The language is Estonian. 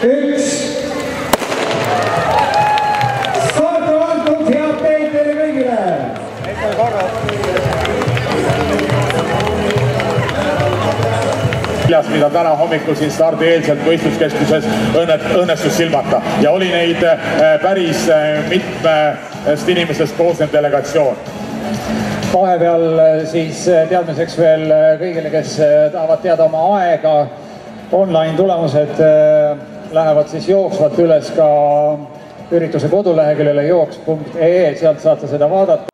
1. Start on antud, head teid teile kõigile! Mida täna hommikul siin stardieelselt võistluskeskuses õnnestus silmata ja oli neid päris mitmest inimesest koosnev delegatsioon. Vahepeal siis teadmiseks veel kõigile, kes tahavad teada oma aega, online tulemused lähevad siis jooksvalt üles ka ürituse koduleheküljele jooks.ee, sealt saate seda vaadata.